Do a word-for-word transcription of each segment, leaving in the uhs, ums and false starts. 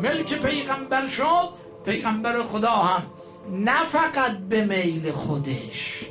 ملک پیغمبر شد، پیغمبر خدا هم نه فقط به میل خودش،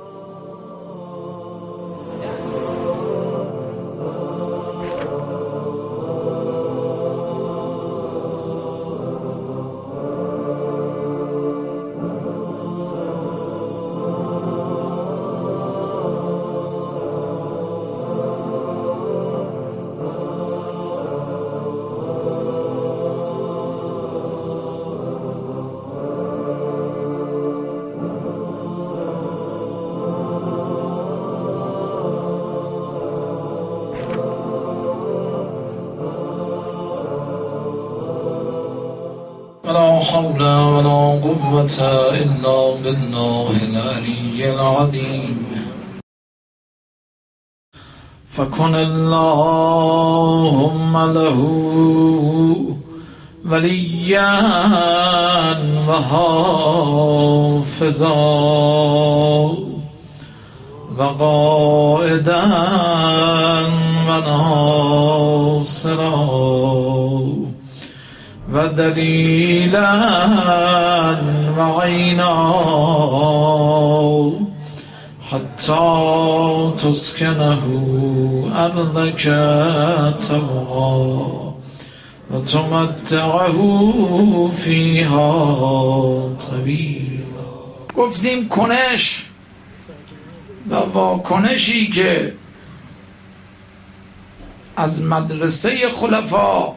ولا حول ولا قوة إلا بالله العلي العظيم. فكن اللهم له وليا وحافظا وقائدا وناصرا ودليلا وعينا حتى تسكنه أرضك طوعا وتمتعه فيها طويلا. گفتیم کنش و واکنشی که از مدرسه خلفا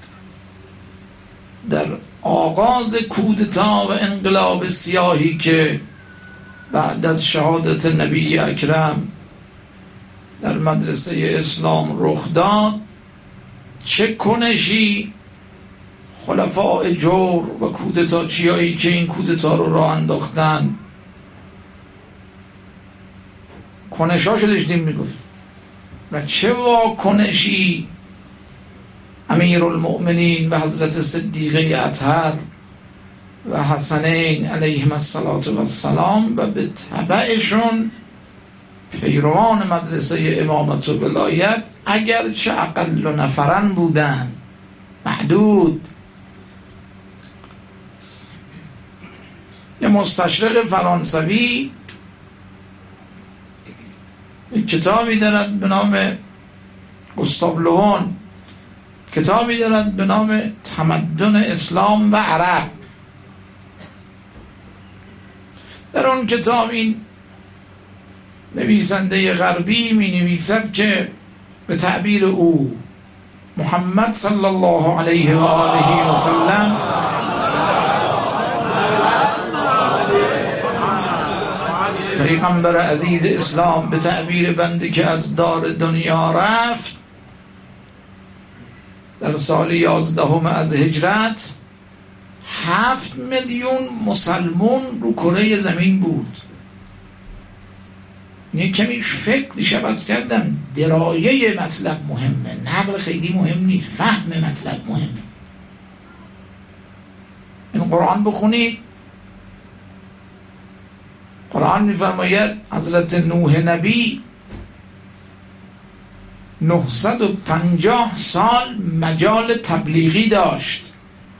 در آغاز کودتا و انقلاب سیاهی که بعد از شهادت نبی اکرم در مدرسه اسلام رخ داد، چه کنشی خلفاء جور و کودتاچیایی که این کودتا رو راه انداختن کنشاشو داشتیم میگفت، و چه واکنشی امیر المؤمنین و حضرت صدیقه اطهر و حسنین علیهم السلام و به تبعشون پیروان مدرسه امامت و ولایت، اگرچه اقل و نفرن بودن، محدود. یه مستشرق فرانسوی یک کتابی دارد به نام گوستاو لوون، کتابی دارد به نام تمدن اسلام و عرب. در اون کتاب این نویسنده غربی می نویسد که به تعبیر او محمد صلی الله علیه و آله و سلم پیغمبر عزیز اسلام به تعبیر بنده که از دار دنیا رفت در سال یازدهم از هجرت، هفت میلیون مسلمون رو کره زمین بود. یک کمی فکر شباز کردم، درایه مطلب مهمه، نقل خیلی مهم نیست، فهم مطلب مهمه. این قرآن بخونید، قرآن میفرماید حضرت نوح نبی نهصد و پنجاه سال مجال تبلیغی داشت.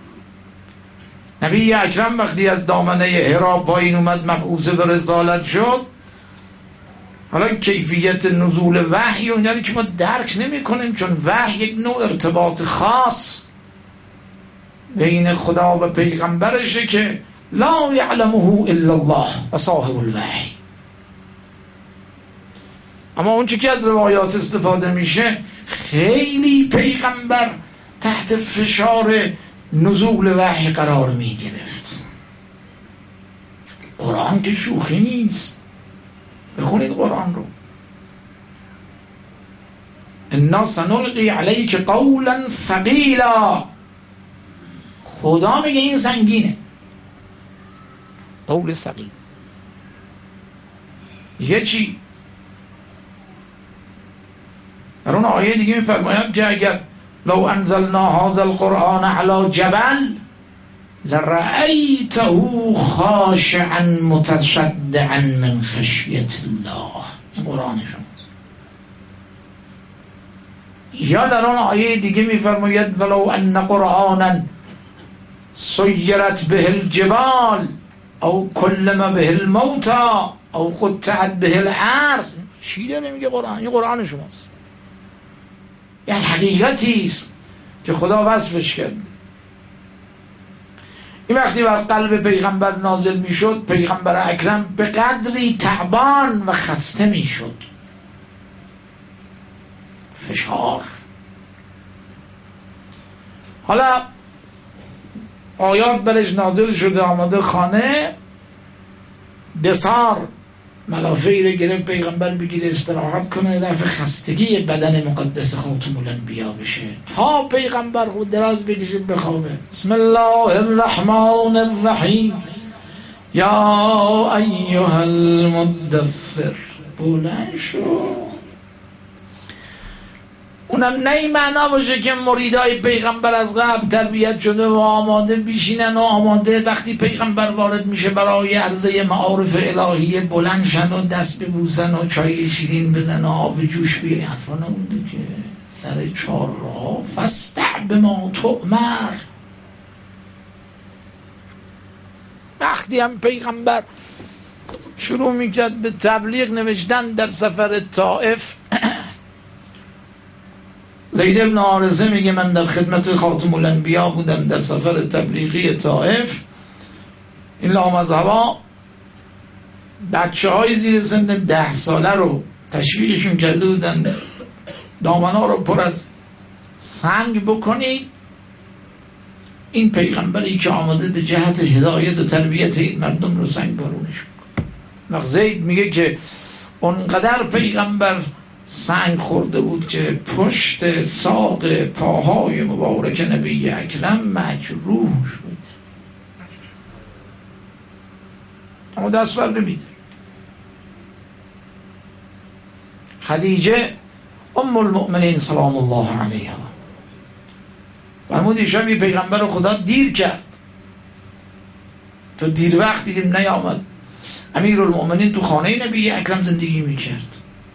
نبی اکرم وقتی از دامنه حرا پایین اومد، مبعوث به رسالت شد، حالا کیفیت نزول وحی و اینا که ما درک نمی کنیم، چون وحی یک نوع ارتباط خاص بین خدا و پیغمبرشه که لا یعلمه الا الله و صاحب الوحی. اما اون چی که از روایات استفاده میشه، خیلی پیغمبر تحت فشار نزول وحی قرار میگرفت. قرآن که شوخی نیست، بخونید قرآن رو. انا سنلقی علیک قولا ثقیلا، خدا میگه این سنگینه، قول ثقیل. یه چی در اون آیه دیگه میفرماید که اگر لو انزلنا هذا القرآن على جبل لرأيته خاشعا متصدعا من خشیت الله. این قرآن شماست. یا در اون آیه دیگه میفرماید ولو ان قرآنا سیرت به الجبال او کلم به الموتا او قطعت به الارض. چی داره میگه قرآن؟ این قرآن شماست، یعنی حقیقتی است که خدا وصفش کرد. این وقتی بر قلب پیغمبر نازل میشد، پیغمبر اکرم به قدری تعبان و خسته میشد، فشار. حالا آیات برش نازل شده، آمده خانه، بسار ملافه‌ای رو گرفت پیغمبر بگیره استراحت کنه، رفع خستگی بدن مقدس خاتم الانبیا بشه تا پیغمبر خود دراز بکشه بخوابه. بسم الله الرحمن الرحیم. یا ایها المدثر، بلند شو. اونم نه این معنا باشه که مریدای پیغمبر از قبل تربیت شده و آماده بیشینن و آماده وقتی پیغمبر وارد میشه برای عرضه معارف الهیه بلند شن و دست ببوسن و چای شیرین بدن و آب جوش بیای. حرفا نبوده که. سر چهار راه فاستع بما تؤمر. وقتی هم پیغمبر شروع میکرد به تبلیغ نوشتن در سفر طائف، زید بن حارثه میگه من در خدمت خاتم الانبیا بودم در سفر تبلیغی طائف. این لامذهبا بچه های زیر سن ده ساله رو تشویقشون کرده بودن دامنا رو پر از سنگ بکنید، این پیغمبری که آمده به جهت هدایت و تربیت این مردم رو سنگ بارونش بکن. وقت زید میگه که اونقدر پیغمبر سنگ خورده بود که پشت ساق پاهای مبارک نبی اکرم مجروح شد، اما دست بر نمیده. خدیجه ام المؤمنین سلام الله علیها فرمود شبی پیغمبر خدا دیر کرد، تو دیر وقت دیدیم نیامد. امیر المؤمنین تو خانه نبی اکرم زندگی میکرد.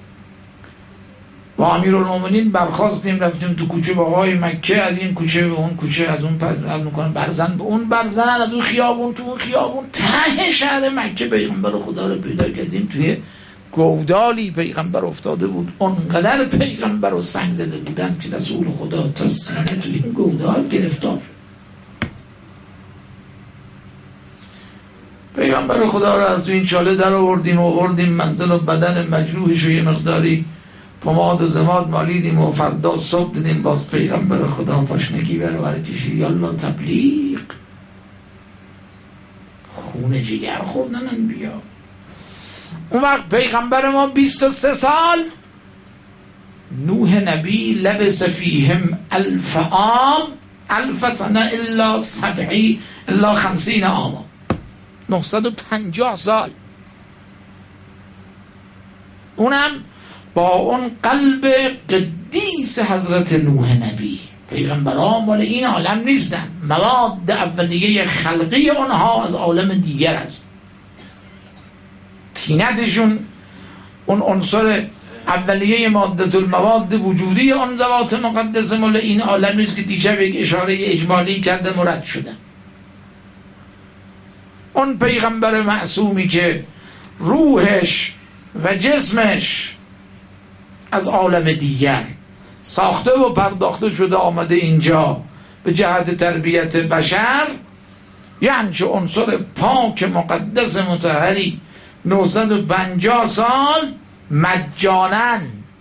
با امیر المؤمنین برخواستیم رفتیم تو کوچه باهای مکه، از این کوچه به اون کوچه، از اون پس میکنم برزن به اون برزن، از اون خیابون تو اون خیابون، ته شهر مکه پیغمبر خدا رو پیدا کردیم. توی گودالی پیغمبر افتاده بود، اونقدر پیغمبر رو سنگ زده بودن که رسول خدا تا سینه توی این گودال گرفتار. پیغمبر خدا رو از تو این چاله در آوردیم و آوردیم منزل و بدن مجروحش و یه مقداری پماد و زماد مالیدیم و فردا صبح دیدیم باز پیغمبر خدا پاشنگی برابر کشی. یالله تبلیغ، خون جگر خوردن انبیا. اون وقت پیغمبر ما بیست و سه سال، نوح نبی لبس فیهم الف عام الف سنه الا سبعی الا خمسین عام، نهصد و پنجاه سال. اونم با اون قلب قدیس حضرت نوح نبی. پیغمبران مال این عالم نیستن، مواد اولیه خلقی اونها از عالم دیگر است. تینتشون اون عنصر اولیه ماده المواد وجودی اون ذوات مقدس مال این عالم نیست که دیشب یک اشاره اجمالی کرده مرد شدن. اون پیغمبر معصومی که روحش و جسمش از عالم دیگر ساخته و پرداخته شده آمده اینجا به جهت تربیت بشر، یعنی چه عنصر پاک مقدس مطهری نهصد و پنجاه سال مجانن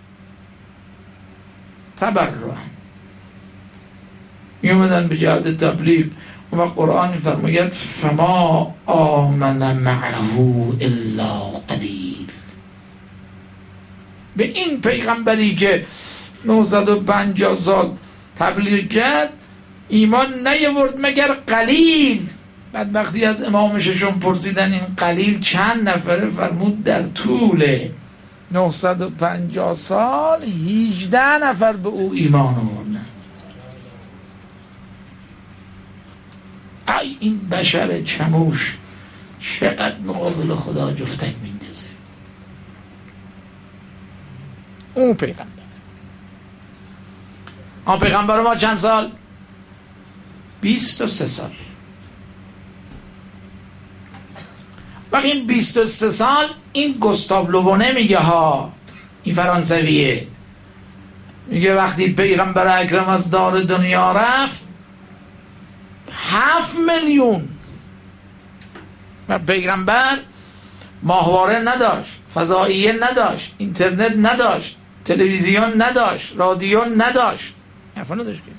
تبرعن میومدن به جهت تبلیغ. و قرآن فرماید فما آمن معه الا قلیل. به این پیغمبری که نهصد و پنجاه سال تبلیغ کرد ایمان نیاورد مگر قلیل. بعد وقتی از امام ششم پرسیدن این قلیل چند نفره، فرمود در طول نهصد و پنجاه سال هجده نفر به او ایمان آوردن. ای این بشر چموش چقدر مقابل خدا جفتک میندازه. اون پیغمبر آن پیغمبر ما چند سال؟ بیست و سه سال. وقتی این بیست و سه سال این گوستاو لوونه میگه ها، این فرانسویه، میگه وقتی پیغمبر اکرم از دار دنیا رفت هفت میلیون و پیغمبر ماهواره نداشت، فضائیه نداشت، اینترنت نداشت، تلویزیون نداشت، رادیو نداشت، حرفا نداشت که.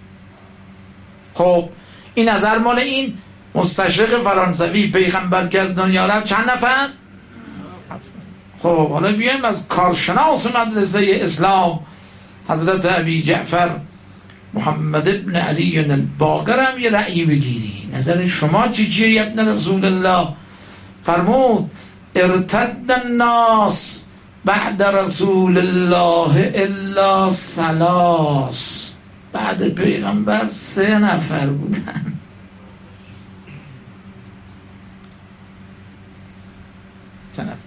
خب این نظر مال این مستشرق فرانسوی، پیغمبر که از دنیا رفت چند نفر؟ خب حالا بیایم از کارشناس مدرسه اسلام حضرت ابی جعفر محمد ابن علی الباقر هم یه رأی بگیری، نظر شما چی چیه ابن رسول الله؟ فرمود ارتد الناس بعد رسول الله الا ثلاث، بعد پیغمبر سه نفر بودن. چند نفر؟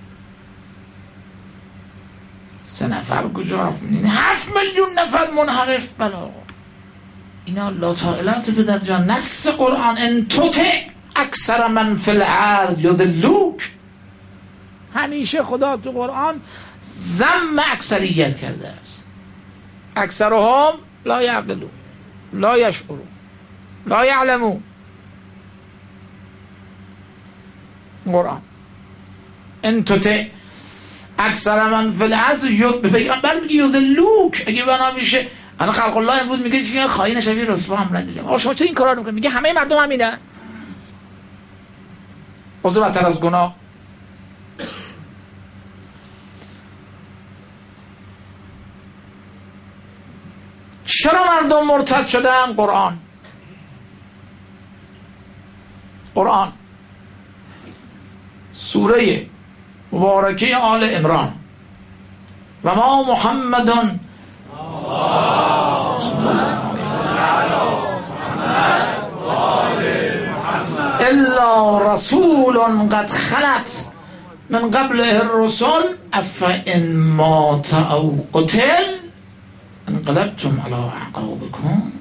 سه نفر کجا؟ هفت میلیون هفت میلیون نفر منحرف بلا. اینا لا طائلات پدر جان، نص قرآن ان تطع اکثر من فی الارض یضلوک. همیشه خدا تو قرآن ذم اکثریت کرده است. اکثرهم لا یعقلون لا یشعرون لا یعلمون. قرآن ان تطع اکثر من فی الارض به پیغمبر میگه یضلوک. اگه بنا میشه الان خلق الله امروز میگه چیه؟ خائن شبیه رسوا هم ندیدم. آ شما چرا این کارا رو میکنید؟ میگه همه مردم همینن. عذر بدتر از گناه. چرا مردم مرتد شدن؟ قرآن. قرآن سوره مبارکه آل عمران و ما محمد الا رسول قد خلت من قبله الرسل افئن مات او قتل انقلبتم علی اعقابکم.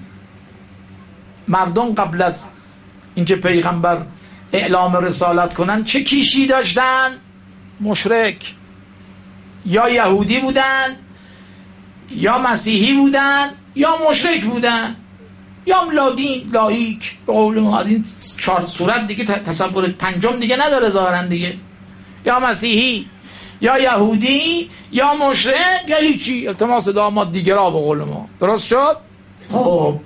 مردم قبل از اینکه پیغمبر اعلام رسالت کنن چه کیشی داشتن؟ مشرک، یا یهودی بودن یا مسیحی بودن یا مشرک بودن یا لادین لایک. به قول ما از این چهار صورت دیگه تصور پنجم دیگه نداره ظاهرا دیگه. یا مسیحی یا یهودی یا مشرک یا هیچی، التماس داماد دیگه را به قول ما. درست شد؟ خب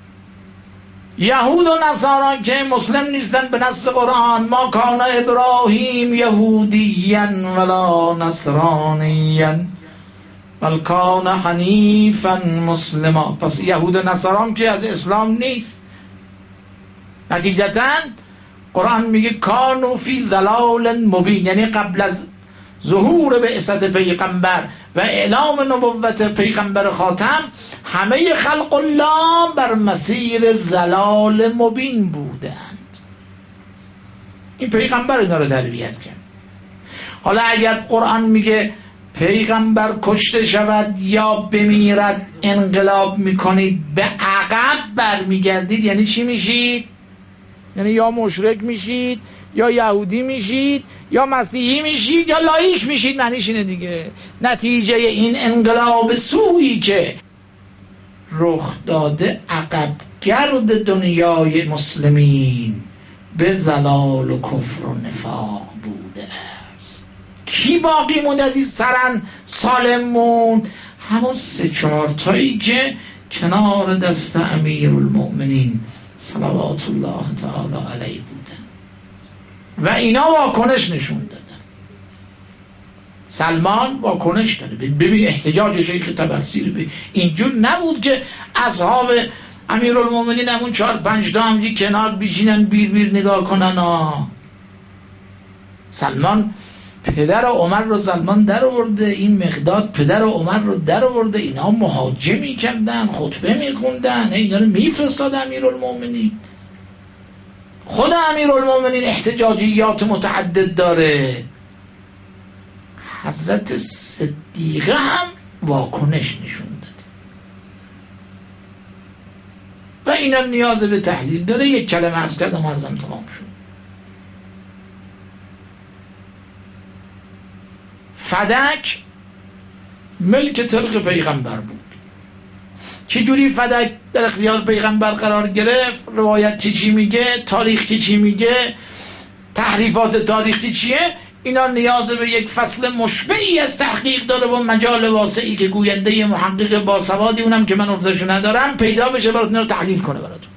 یهود و نصارا که مسلم نیستن به نص قرآن، ما کان ابراهیم یهودیا ولا نصرانیا بل کان حنیفا مسلما. پس یهود و نصارا که از اسلام نیست. نتیجتا قرآن میگه کانوا فی ضلال مبین، یعنی قبل از ظهور بعثت پیغمبر و اعلام نبوت پیغمبر خاتم همه خلق الله بر مسیر ضلال مبین بودند. این پیغمبر اینا رو تربیت کرد. حالا اگر قرآن میگه پیغمبر کشته شود یا بمیرد انقلاب میکنید به عقب برمیگردید، یعنی چی میشید؟ یعنی یا مشرک میشید یا یهودی میشید یا مسیحی میشید یا لایک میشید. معنیش اینه دیگه. نتیجه این انقلاب سویی که رخ داده عقب گرد دنیای مسلمین به ضلال و کفر و نفاق بوده است. کی باقی موند از این سرن سالم موند؟ همون سه چهار تایی که کنار دست امیر المؤمنین صلوات الله تعالی علیه بودن و اینا واکنش نشون دادن. سلمان واکنش داره. ببین احتجاج شیخ طبرسی رو ببین. اینجور نبود که اصحاب امیرالمومنین همون چهار پنج تا همجی کنار بیشینن بیر بیر نگاه کنن. آه. سلمان پدر عمر رو سلمان در آورده، این مقداد پدر عمر رو در آورده، اینا مهاجمی کردن، خطبه میخوندن، اینا رو میفرستاد امیرالمومنین. خود امیرالمومنین احتجاجیات متعدد داره. حضرت صدیقه هم واکنش نشون داد و اینا نیاز به تحلیل داره. یک کلمه عرض کردم عرضم تمام شد. فدک ملک طلق پیغمبر بود. چجوری فدک در اختیار پیغمبر قرار گرفت؟ روایت چی چی میگه، تاریخ چی چی میگه، تحریفات تاریخی چیه؟ اینا نیاز به یک فصل مشبعی از تحقیق داره و مجال واسعی که گوینده محقق باسوادی، اونم که من ارزشو ندارم، پیدا بشه براتون رو تحلیل کنه براتون.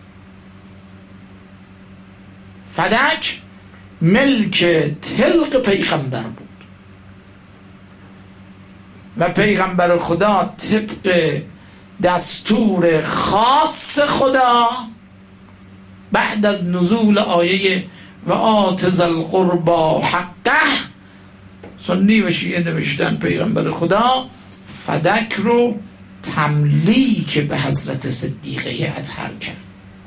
فدک ملک طلق پیغمبر بود و پیغمبر خدا طبق دستور خاص خدا بعد از نزول آیه و آت ذی القربی حقه، سنی و شیعه نوشتن پیغمبر خدا فدک رو تملیک به حضرت صدیقه اطهر کرد.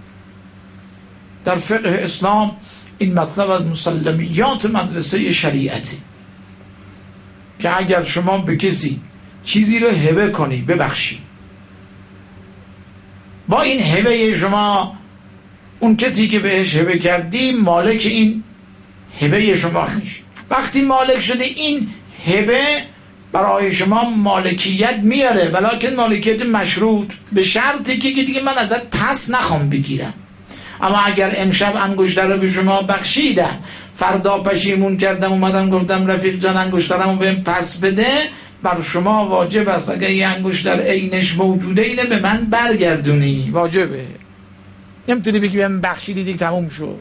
در فقه اسلام این مطلب از مسلمیات مدرسه شریعتی که اگر شما به کسی چیزی رو هبه کنی، ببخشی، با این هبه شما اون کسی که بهش هبه کردی مالک این هبه شما میشه. وقتی مالک شده این هبه برای شما مالکیت میاره، ولیکن مالکیت مشروط، به شرطی که دیگه من ازت پس نخوام بگیرم. اما اگر امشب انگشتر رو به شما بخشیدم، فردا پشیمون کردم اومدم گفتم رفیق جان انگشترمو بهم پس بده، بر شما واجب است اگر یه انگشتر عینش موجوده اینه به من برگردونی، واجبه. نمیتونی بگی بهم بخشیدی دیگه تموم شد.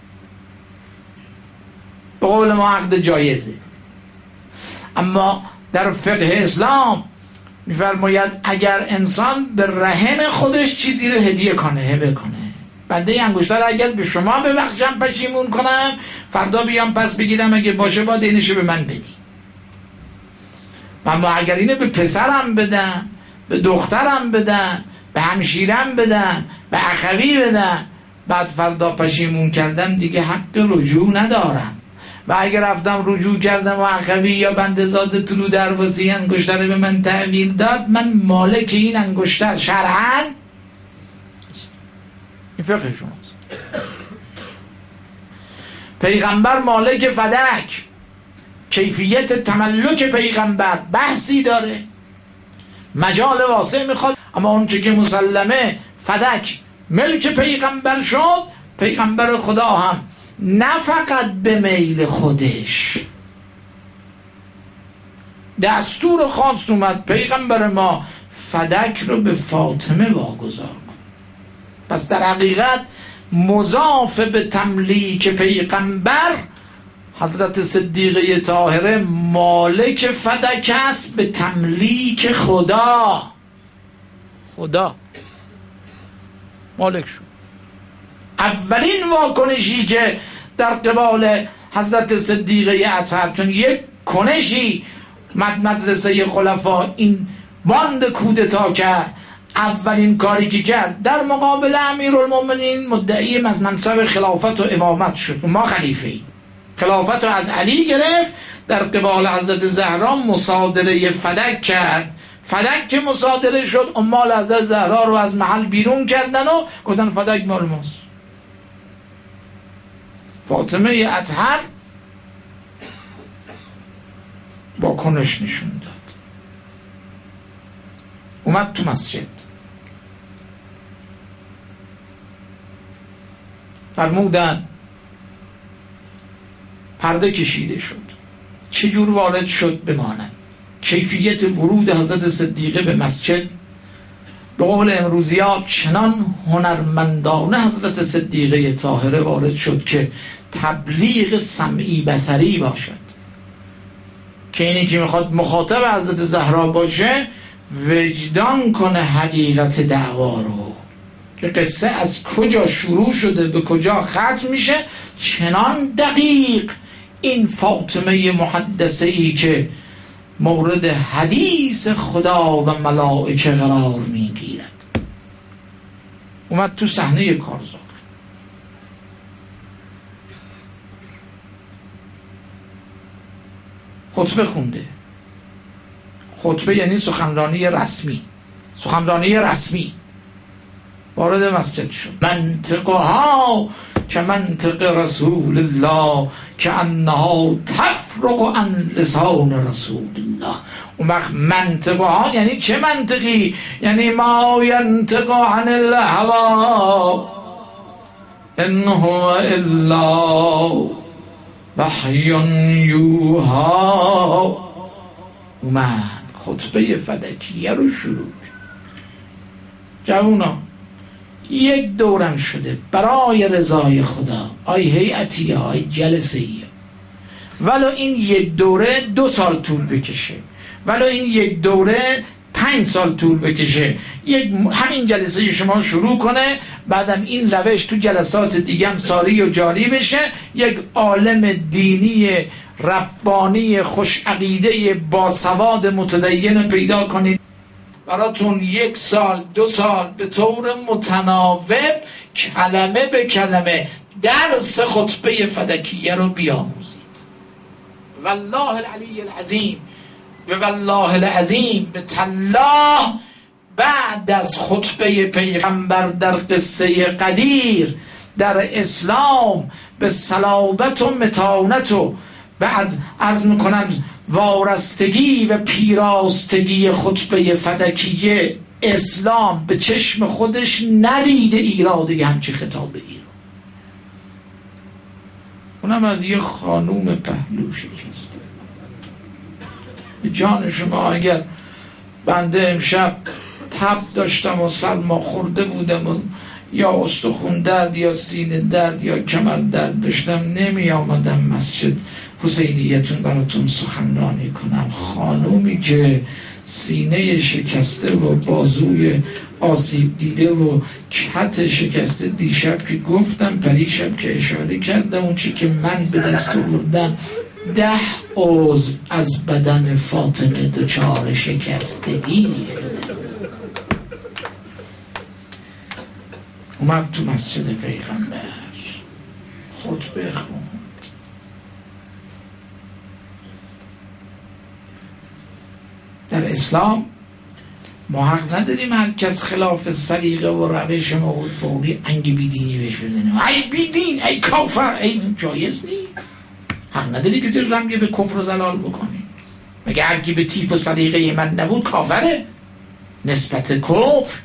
به قول ما عقد جایزه. اما در فقه اسلام میفرماید اگر انسان به رحم خودش چیزی رو هدیه کنه، هبه کنه، بنده این انگشتر اگر به شما ببخشم پشیمون کنم، فردا بیام پس بگیرم، اگه باشه باید اینشو به من بدی. اما اگر اینو به پسرم بدم، به دخترم بدم، به همشیرم بدم، به اخوی بدم، بعد فردا پشیمون کردم، دیگه حق رجوع ندارم. و اگر رفتم رجوع کردم و اخوی یا بندزاده طلوع درواسی انگشتر به من تحویل داد، من مالک این انگشتر شرعاً. این فقه شماست. پیغمبر مالک فدک، کیفیت تملک پیغمبر بحثی داره، مجال واسع میخواد. اما اون چه که مسلمه فدک ملک پیغمبر شد، پیغمبر خدا هم نه فقط به میل خودش، دستور خاص اومد پیغمبر ما فدک رو به فاطمه واگذار کن. پس در حقیقت مضاف به تملیک پیغمبر، حضرت صدیقه طاهره مالک فدک است به تملیک خدا. خدا مالک شد. اولین واکنشی که در قبال حضرت صدیقه اطهر، چون یک کنشی مدرسه خلفا این باند کودتا کرد، اولین کاری که کرد در مقابل امیرالمومنین مدعی از منصب خلافت و امامت شد. ما خلیفه ای، خلافت رو از علی گرفت، در قبال حضرت زهرا مصادره فدک کرد. فدک که مصادره شد، امال حضرت زهرا رو از محل بیرون کردن و گفتن فدک مال ماست. فاطمه اطهر واکنش نشون داد، اومد تو مسجد، فرمودن پرده کشیده شد. چجور وارد شد بماند. کیفیت ورود حضرت صدیقه به مسجد به قول امروزی ها چنان هنرمندانه حضرت صدیقه طاهره وارد شد که تبلیغ سمعی بصری باشد، که اینی که میخواد مخاطب حضرت زهرا باشه وجدان کنه حقیقت دعوا رو، که قصه از کجا شروع شده به کجا ختم میشه. چنان دقیق این فاطمه محدثه ای که مورد حدیث خدا و ملائکه قرار میگیرد، اومد تو صحنه کارزار. خطبه خونده. خطبه یعنی سخنرانی رسمی، سخنرانی رسمی. وارد مسجد شد. منطقه ها که منطق رسول الله که انها تفرق عن لسان رسول الله. اون وقت منطق ها یعنی چه منطقی؟ یعنی ما ینطق عن الهوا ان هو الا وحی یوحی. اومد خطبه فدکیه رو شروع. جوونا یک دورم شده برای رضای خدا، آی هیئتی ها، آی جلسه ای، ولو این یک دوره دو سال طول بکشه، ولو این یک دوره پنج سال طول بکشه، یک همین جلسه شما شروع کنه، بعدم این روش تو جلسات دیگه هم ساری و جاری بشه، یک عالم دینی ربانی خوش عقیده با سواد متدین پیدا کنید، براتون یک سال دو سال به طور متناوب کلمه به کلمه درس خطبه فدکیه رو بیاموزید. والله العلی العظیم، به والله العظیم، به تالله بعد از خطبه پیغمبر در قصه قدیر در اسلام به صلابت و متانت و به از عرض میکنم وارستگی و پیراستگی خطبه فدکیه اسلام به چشم خودش ندیده ایراده همچی خطابه ای رو، اونم از یه خانوم پهلو شکسته. جان شما اگر بنده امشب تب داشتم و سلما خورده بودم و یا استخون درد یا سینه درد یا کمر درد داشتم، نمی آمدم مسجد حسینیتون براتون سخنرانی کنم. خانومی که سینه شکسته و بازوی آسیب دیده و کت شکسته، دیشب که گفتم پریشب که اشاره کردم، اون چی که من به دست آوردم ده عضو از بدن فاطمه دچار شکستگی شده. اومد تو مسجد پیغمبر خطبه خوند. در اسلام ما حق نداریم هر کس خلاف سلیقه و روش موعود فوری انگ بیدینی بهش بزنه، ای بیدین، ای کافر، ای جایز نیست. حق نداری که زیر رمگه به کفر و زلال بکنی. مگه هر کی به تیپ و سلیقه من نبود کافره؟ نسبت کفر،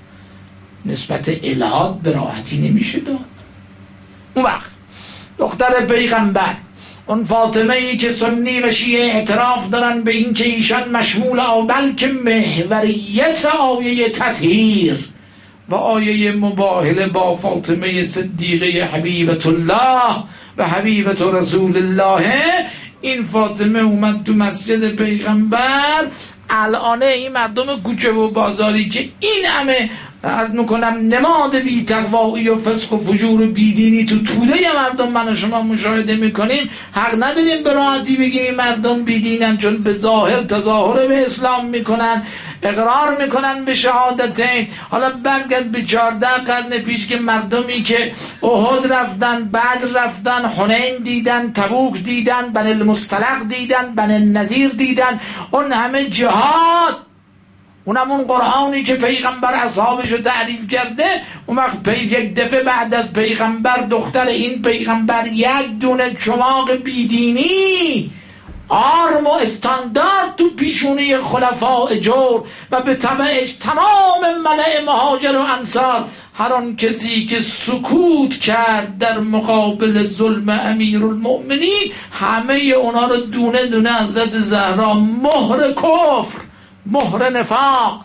نسبت الهاد به راحتی نمیشه داد. اون وقت دختر پیغمبر، اون فاطمه ای که سنی و شیعه اعتراف دارن به این که ایشان مشمول آ بلکه محوریت آیه تطهیر و آیه مباهله با فاطمه صدیقه حبیبت الله و حبیبت رسول الله، این فاطمه اومد تو مسجد پیغمبر. الان این مردم کوچه و بازاری که این همه عرض میکنم نماد بی تقوایی و فسق و فجور و بیدینی تو توده مردم من و شما مشاهده میکنیم، حق نداریم به راحتی بگیم این مردم بیدینن، چون به ظاهر تظاهر به اسلام میکنن، اقرار میکنن به شهادتین. حالا برگرد به چهارده قرن پیش که مردمی که احد رفتن، بدر رفتن، حنین دیدن، تبوک دیدن، بن المصطلق دیدن، بن النذیر دیدن، اون همه جهاد، اونم اون قرآنی که پیغمبر اصحابشو تعریف کرده، اون وقت پی... یک دفعه بعد از پیغمبر دختر این پیغمبر یک دونه چماق بیدینی آرم و استاندارد تو پیشونی خلفاء جور و به تبعش تمام ملأ مهاجر و انصار، هر آن کسی که سکوت کرد در مقابل ظلم امیرالمؤمنین، همه اونا رو دونه دونه حضرت زهرا مهر کفر، مهر نفاق،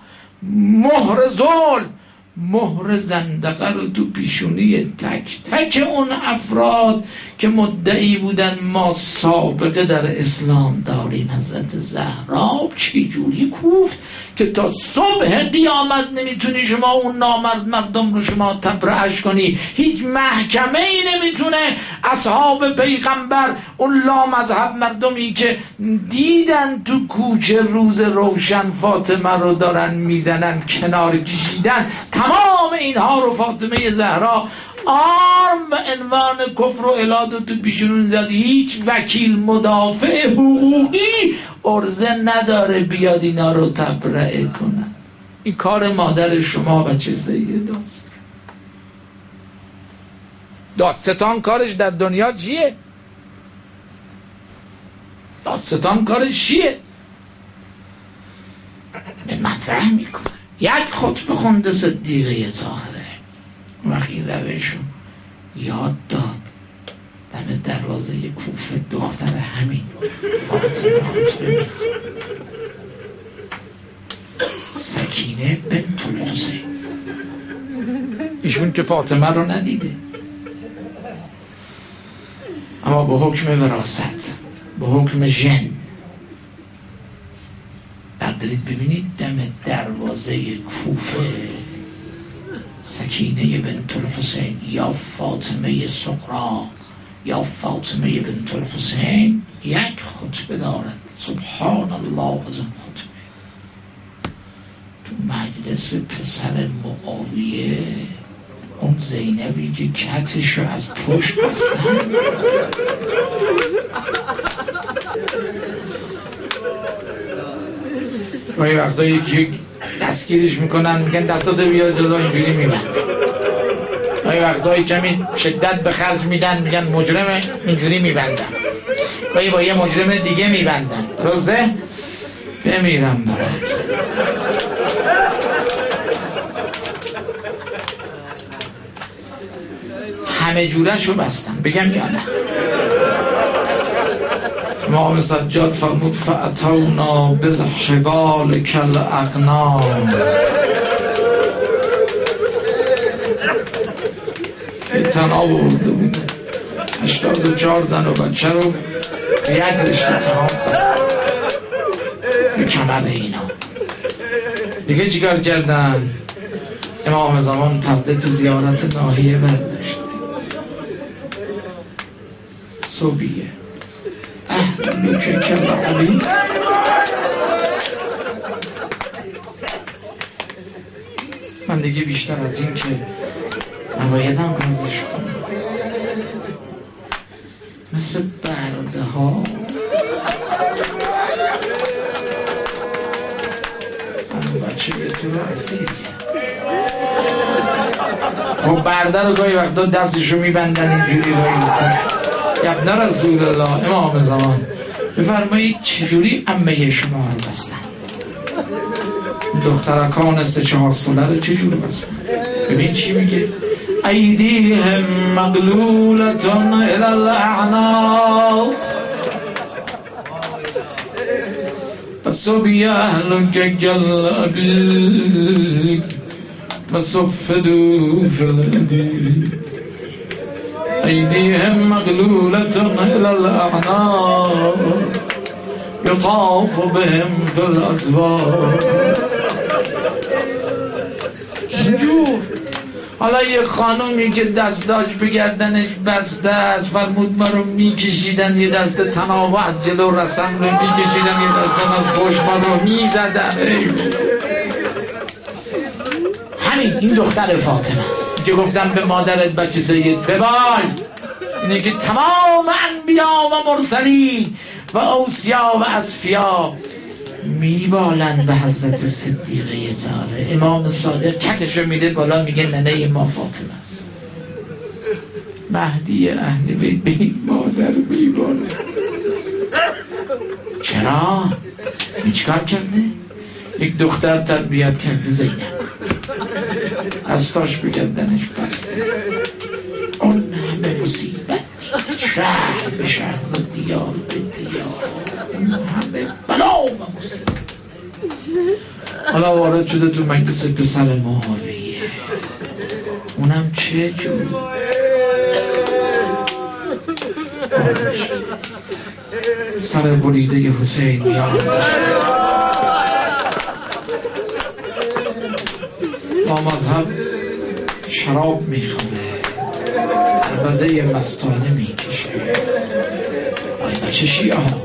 مهر ظلم، مهر زندقه رو تو پیشونی تک تک اون افراد که مدعی بودن ما سابقه در اسلام داریم. حضرت زهرا چی جوری کوفت که تا صبح قیامت نمیتونی شما اون نامرد مردم رو شما تبرئه‌اش کنی. هیچ محکمه ای نمیتونه اصحاب پیغمبر، اون لامذهب مردمی که دیدن تو کوچه روز روشن فاطمه رو دارن میزنن کنار کشیدن، تمام اینها رو فاطمه زهرا آرم و عنوان کفر و الاد تو پیشونون زد. هیچ وکیل مدافع حقوقی عرضه نداره بیاد اینا رو تبرئه کنن. این کار مادر شما بچه سیداست. دادستان کارش در دنیا چیه؟ دادستان کارش چیه؟ به مطرح میکنه. یک خطبه خونده صدیقه طاهره، وقتی این روش رو یاد داد دم دروازه کوفه دختر همین فاطمه خطبه میخواد. سکینه بنت الحسین، ایشون که فاطمه رو ندیده، اما به حکم وراثت، به حکم ژن بردارید ببینید دم دروازه کوفه سکینه بنت الحسین یا فاطمه صغرا یا فاطمه بنت الحسین یک خطبه دارد. سبحان الله از اون خطبه تو مجلس پسر معاویه، اون زینبی که کتشو از پشت بستن، گاهی وقتا یکی دستگیرش میکنن میگن دستاتو بیا جلو، اینجوری میبند. گاهی وقتا کمی شدت به خرج میدن میگن مجرمه، اینجوری میبندن. گاهی با یه مجرم دیگه میبندن. درسته؟ بمیرم برات. همه جورشو بستن، بگم یا نه؟ امام سجاد فرمود فأتونا بالحبال کالاغنام. یه تناب برده بوده، هشتاد و چهار زن و بچه رو به یک رشته تناب بست به کمر اینا. دیگه چیکار کردن؟ امام زمان پرده تو زیارت ناحیه برداشت. صوبیه اهلوکه کل علی. من دیگه بیشتر از این که نبایدم بازش کنم، مثل برده ها زن و بچه یه تو رو اسیر. خب برده رو گاهی وقتا دستشو میبندن اینجوری رایی میکنن. ابن رسول الله امام زمان بفرمایید چجوری عمه شما رو بستن؟ دخترکان سه چهار ساله رو چجور بستن؟ ببین چی میگه؟ ایدیهم مغلولتون الی الاعناق فصبی اهلک کالابیک فصفدوا فی الحدید. ایدیهم مغلولتون الی الاعناق یطاف بهم فی الاسواق. اینجور حالا یه خانومی که دستاش به گردنش بسته است، فرمود ما رو میکشیدن، یه دست تناب از جلو رسم رو میکشیدن، یه دست از پشت ما رو میزدن. همین این دختر فاطمه است که گفتم به مادرت بچه سید ببال. اینه که تمام انبیا و مرسلین و اوصیا و اصفیا میبالن به حضرت صدیقه طاهره. امام صادق کتشو میده بالا میگه ننه ما فاطمه است. مهدی اهل بیت به این مادر میباله. چرا؟ این چیکار کرده؟ یک دختر تربیت کرده زینب، دستاش به گردنش بسته، اون همه مصیبت دیده، شهر به شهر و دیار به دیار، اون همه بلا و مصیبت. حالا وارد شده تو مجلس پسر معاویه، اونم چه جور سر بریده حسین میاد با مذهب شراب میخوره، عربده مستانه میکشه. آی بچه شیعه ها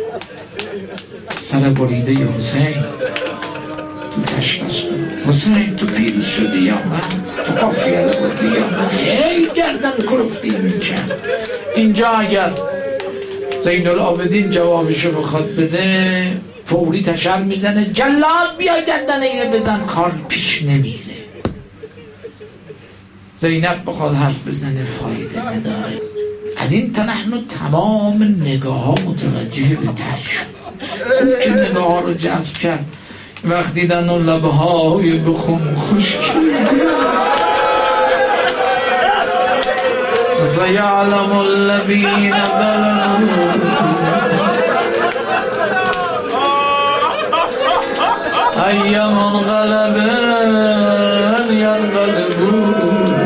سر بریده حسین تو تشخص کنه. حسین تو پیروز شدی یا من؟ تو قافیه بودی یا من؟ هی گردن کلفتی میکن. اینجا اگر زین العابدین جوابشو بخواد بده فوری تشر میزنه جلاد بیا گردن اینه بزن، کار پیش نمیره. زینب بخواد حرف بزنه فایده نداره. از این تنحن تمام نگاه ها متوجه به تر شد. خوب که نگاه ها رو جذب کرد. وقت دیدن و لبه های بخون خشک سیعلم الذین ظلموا ای منقلب ینقلبون.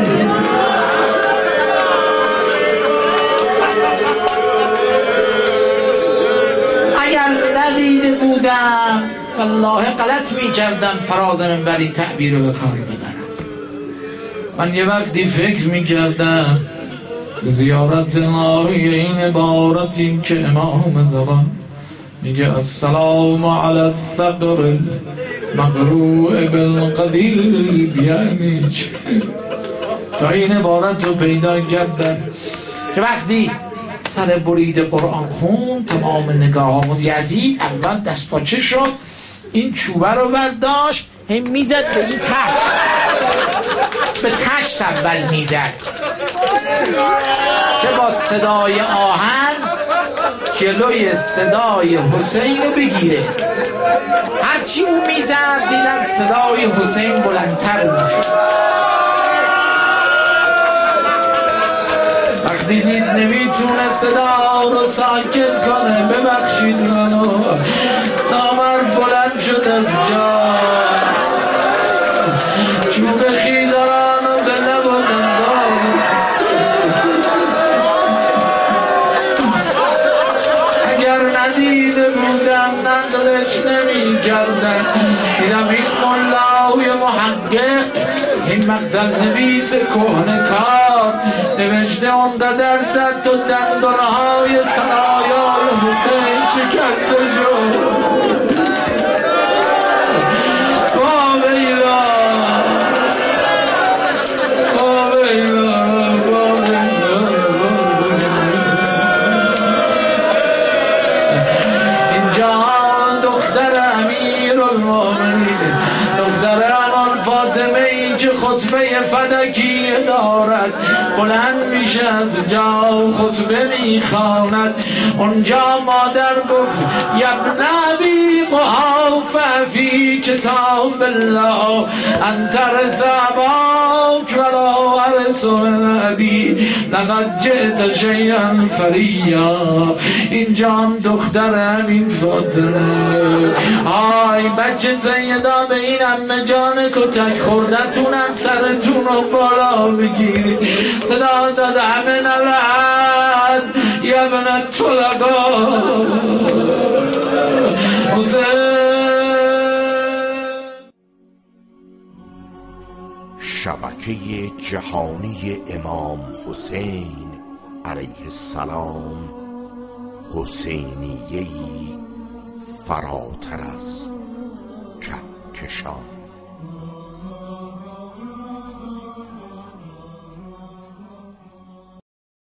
اگر ندیده بودم والله غلط می کردم فراز منبر این تعبیر رو به کار ببرم. من یه وقتی فکر می کردم زیارت ناری این عبارتی که امام زمان میگه السلام علی الثغر المقروع بالقدیب، یعنی تا این عبارت رو پیدا کردم که وقتی سر برید قرآن خون تمام نگاه ها بود. یزید اول دست پاچه شد، این چوبه رو برداشت هم میزد به این تشت، به تشت اول میزد که با صدای آهن جلوی صدای حسین رو بگیره. هرچی او میزد دیدن صدای حسین بلندتر میشد. وقتی دید نمیتونه صدا رو ساکت کنه، ببخشید منو، نامرد بلند شد از جا، چوب خیزران رو به لب ندیده بودم نقلش نمی کردن. دیدم این ملای محقق، این مقتل نویس کهنه کار نوشته اونقدر زد تو دندانهای سرایای حسین شکسته شد. با ویلا با ویلا با ویلا دختر امیر المومنین، دختر امان فاطمه ای که خطبه فدکی دارد، بلند میشه از جا خطبه میخواند. اونجا مادر گفت یبن ابی قحافه فی کتاب الله انت رزباک ولا ارث من ابی لقد جئت شیئا فریا. اینجا دختر امین فاطمه، آی بچه سیدا به این امه جان کتک خوردتونم سرتون رو بالا بگیری. صدا زد همه نلد یبن طلقا شبکه جهانی امام حسین علیه السلام، حسینیه‌ای فراتر از کهکشان.